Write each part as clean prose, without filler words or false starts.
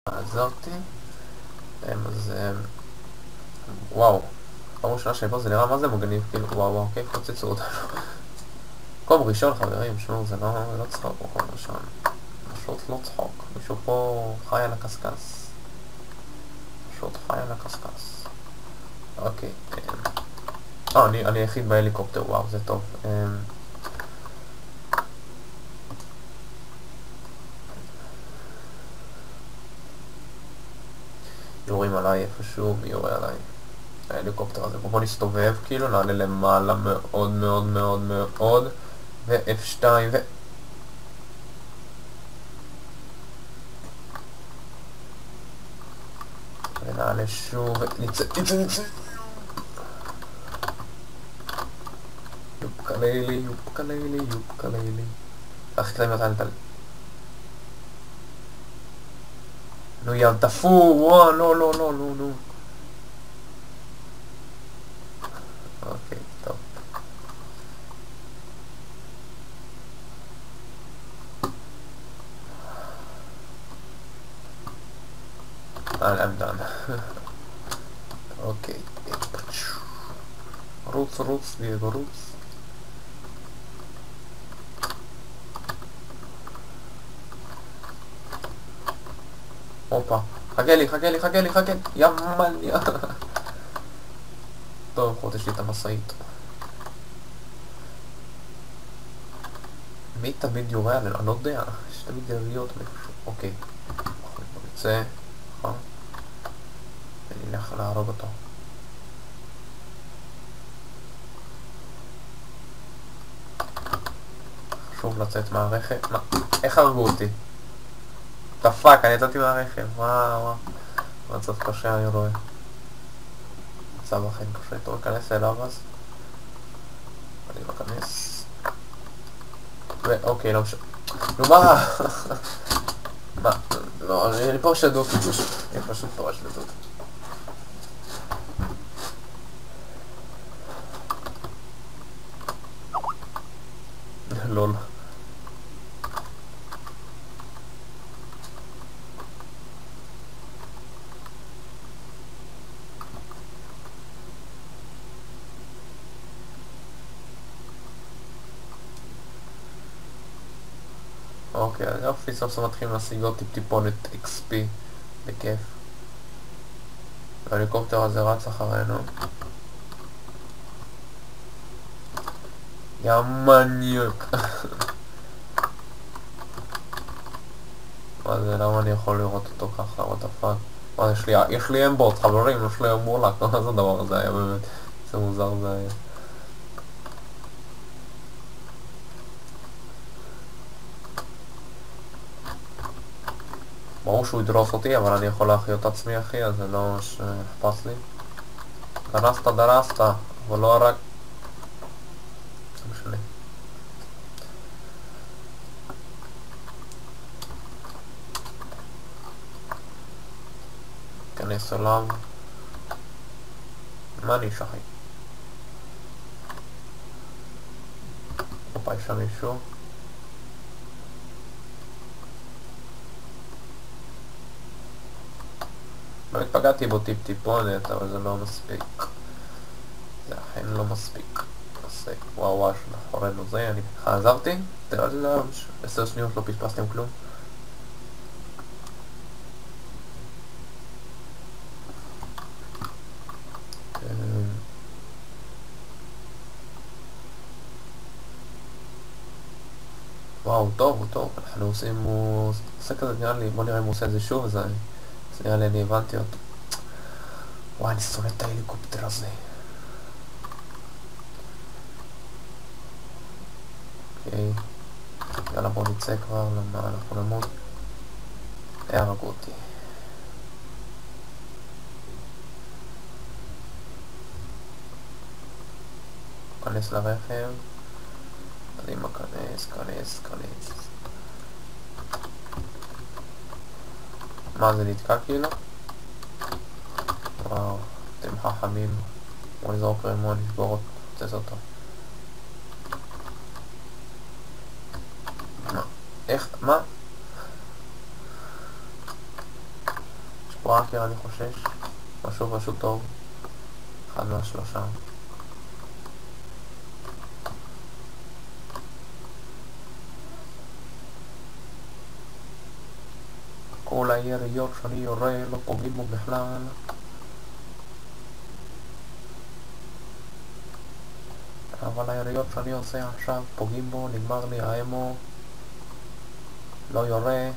עזרתי. אז וואו, פעם ראשונה שפה זה נראה מה זה מגניב, כאילו וואו וואו, אוקיי, פוצצו אותנו. מקום ראשון חברים, שמעו, זה לא צחוק מקום ראשון. פשוט לא צחוק, מישהו פה חי על הקסקס. פשוט חי על הקסקס. אוקיי. אני היחיד בהליקופטר, וואו, זה טוב. יורים עליי איפשהו, מי יורה עליי? ההליקופטר הזה, בוא נסתובב, כאילו נעלה למעלה מאוד מאוד מאוד מאוד, ו-F2 ונעלה שוב, נצא. יופקה לילי. אחי קטעים נתן. נו יא דפו, וואו, לא. אוקיי, טוב. I'm done. אוקיי. רוץ, דייגו, רוץ. הופה. חכה לי. יא מניה. טוב, לפחות יש לי את המסעית. מי תמיד יורה עלינו? אני לא יודע. יש תמיד יריות מאיפשהו. אוקיי. בוא נצא. ונלך להרוג אותו. חשוב לצאת מהרכב. מה? איך הרגו אותי? תפק, אני יצאתי מהרכב. וואו. מצב קשה אני רואה. מצב אכן קשה. טוב, אכנס אליו אז. אני אכנס. ואוקיי, לא משנה. נו מה? מה? לא, אני פה שדוק. אני פשוט פה שדוק. לול. אוקיי, אז יופי, סוף סוף מתחילים להשיג עוד טיפונת XP בכיף. ההליקופטר הזה רץ אחרינו. יא מניאק. מה זה, למה אני יכול לראות אותו ככה? what the fuck? מה, יש לי אמבוט, חברים, יש לי אמבולק. מה זה הדבר הזה היה באמת? זה מוזר זה היה. ברור שהוא ידרוס אותי, אבל אני יכול להחיות את עצמי אחי, אז זה לא שאכפת לי. דרסת, אבל לא רק... זה משנה. כנס אליו. מה אני שחי? אופה, יש שם מישהו. לא התפגעתי בו טיפונת, אבל זה לא מספיק. זה אכן לא מספיק. וואו, שמאחורינו זה, אני חזרתי. תראה לי זה 10 שניות לא פספסתם כלום. וואו, טוב, אנחנו עושים, הוא עושה כזה נראה לי, בוא נראה אם הוא עושה את זה שוב, זה נראה לי, אני הבנתי אותו. וואי, אני שונא את ההליקופטר הזה. אוקיי, יאללה בוא נצא כבר, למה אנחנו נמות. הרגו אותי. כנס לרכב. אני כנס. מה זה נתקע כאילו? וואו, אתם חכמים. בוא נזרוק רימון, נשבור אותו, נפוצץ אותו. מה? איך? מה? וואקר אני חושש. משהו טוב. אחד מהשלושה. כל היריות שאני יורה לא פוגעים בו בכלל. אבל היריות שאני עושה עכשיו פוגעים בו, נגמר לי האמו. לא יורה.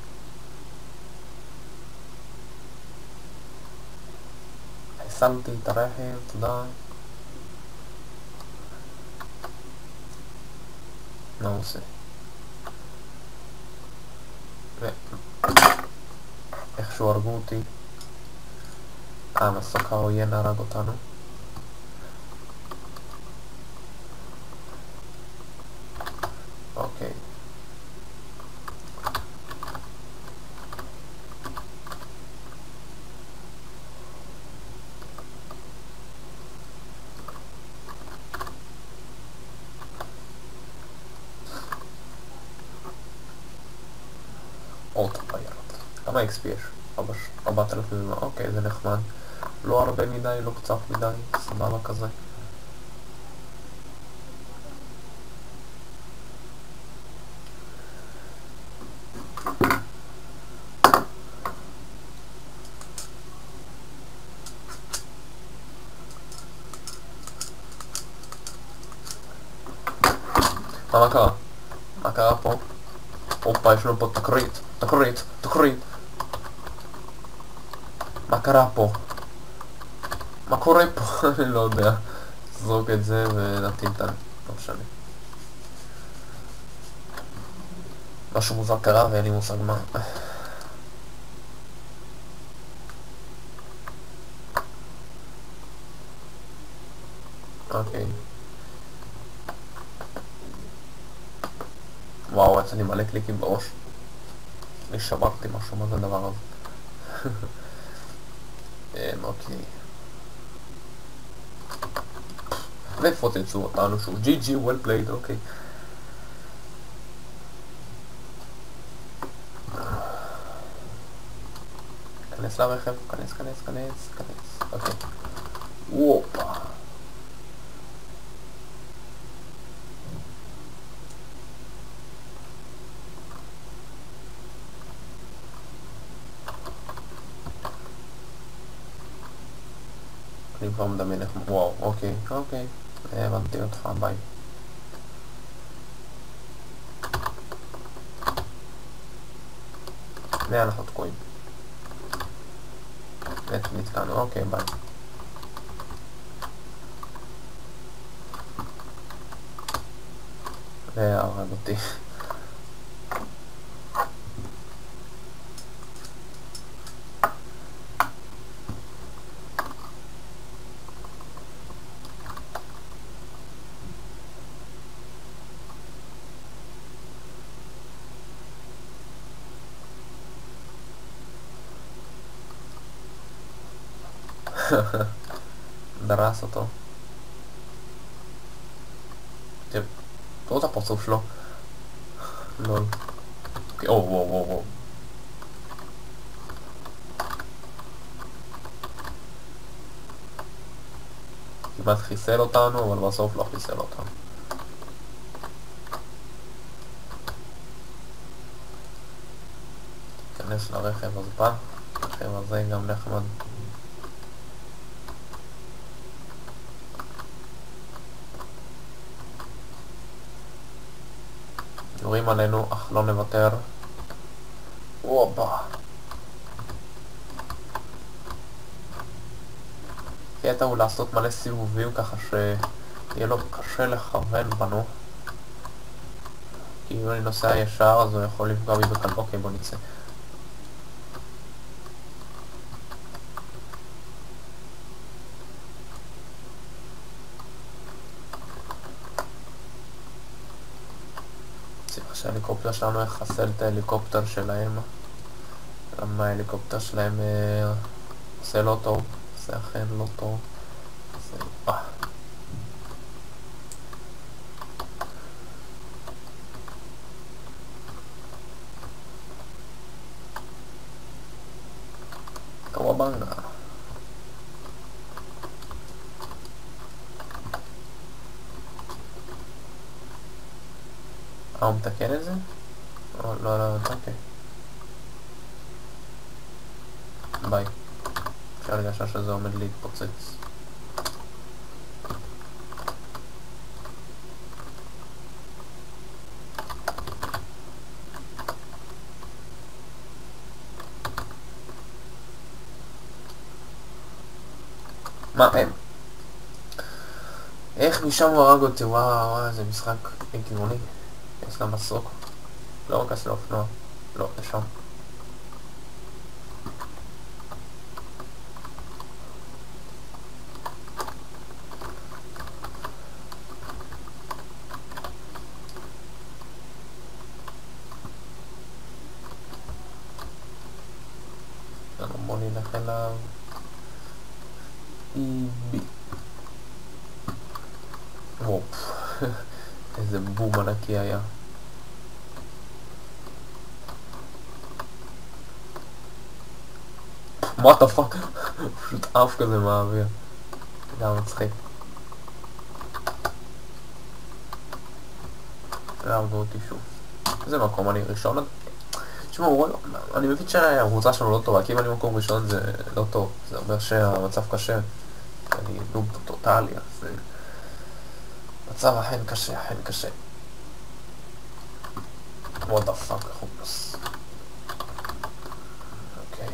חיסלתי את הרכב, תודה. מה הוא עושה? איכשהו הרגו אותי. מסוק העוין הרג אותנו. אוקיי. אוטופיילוט. כמה XP יש? 4,000. אוקיי, זה נחמד. לא הרבה מדי, לא קצת מדי. סבבה כזה. מה קרה? מה קרה פה? אופה, יש לנו פה תקרית. מה קרה פה? מה קורה פה? אני לא יודע. זרוק את זה ונתין את לא משנה. משהו מוזר קרה ואין לי מושג מה. אוקיי. וואו, יצא לי מלא קליקים בראש. אני שברתי משהו, מה זה הדבר הזה? אוקיי. ופוצצו אותנו שוב. GG, well played, אוקיי. כנס לרכב, כנס. אוקיי. וופה. אני כבר מדמיין איך... וואו, אוקיי. הבנתי אותך, ביי. ואנחנו תקועים. נתקענו, אוקיי, ביי. והרג אותי. דרס אותו. תראו את הפרצוף שלו. לול. אוקיי, וואו. כמעט חיסל אותנו, אבל בסוף לא חיסל אותנו. תיכנס לרכב אז בא. הרכב הזה גם נחמד. יורים עלינו, אך לא נוותר. וופה. קטע הוא לעשות מלא סיבובים ככה שיהיה לו קשה לכוון בנו. כי אם אני נוסע ישר אז הוא יכול לפגוע בי בקל. אוקיי, בוא נצא. שההליקופטר שלנו יחסל את ההליקופטר שלהם. למה ההליקופטר שלהם עושה לא טוב, עושה אכן לא טוב. קוואבנגה. הוא מתקן את זה? לא, לא, לא, אוקיי. ביי. אפשר הרגשה שזה עומד להתפוצץ. מה הם? איך משם הוא הרג אותי? וואו, וואו, זה משחק כיווני. יש גם מסוק. לא רק אז לאופנוע. לא, לשם. בוא נלך אליו. איבי. וואו. איזה בום ענקי היה. מה אתה פאק? פשוט אף כזה מהאוויר. זה היה מצחיק. הרגו אותי שוב. איזה מקום אני ראשון? תשמעו, אני מבין שהקבוצה שלנו לא טובה, כי אם אני מקום ראשון זה לא טוב. זה אומר שהמצב קשה. אני נוב טוטלי, אז מצב אכן קשה, אכן קשה. what the fuck, חופש. אוקיי.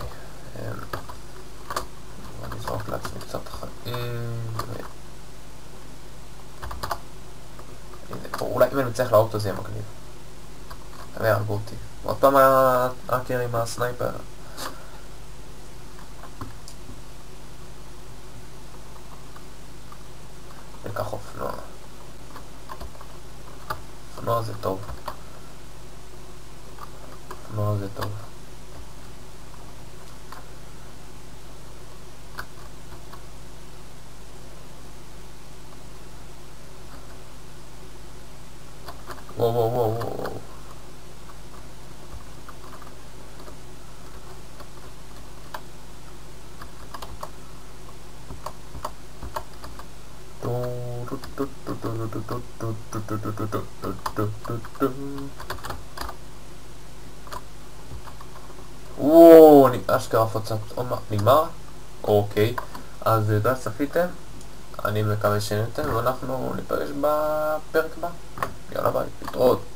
אני אזרוק לעצמי קצת אולי אם אני מצליח לאוטו זה יהיה מגניב. הם יהרגו אותי. עוד פעם האקר עם הסנייפר. ניקח אופנוע. אופנוע זה טוב. אופנוע זה טוב. וואו וואו וואו וואו. וואו, אשכרה פצצת. נגמר? אוקיי. אז תודה שצפיתם. אני מקווה שנהנתם, ואנחנו ניפגש בפרק הבא. יאללה ביי, להתראות.